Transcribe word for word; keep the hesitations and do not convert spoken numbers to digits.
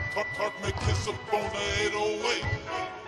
Talk, talk, make kiss up on the eight oh eight.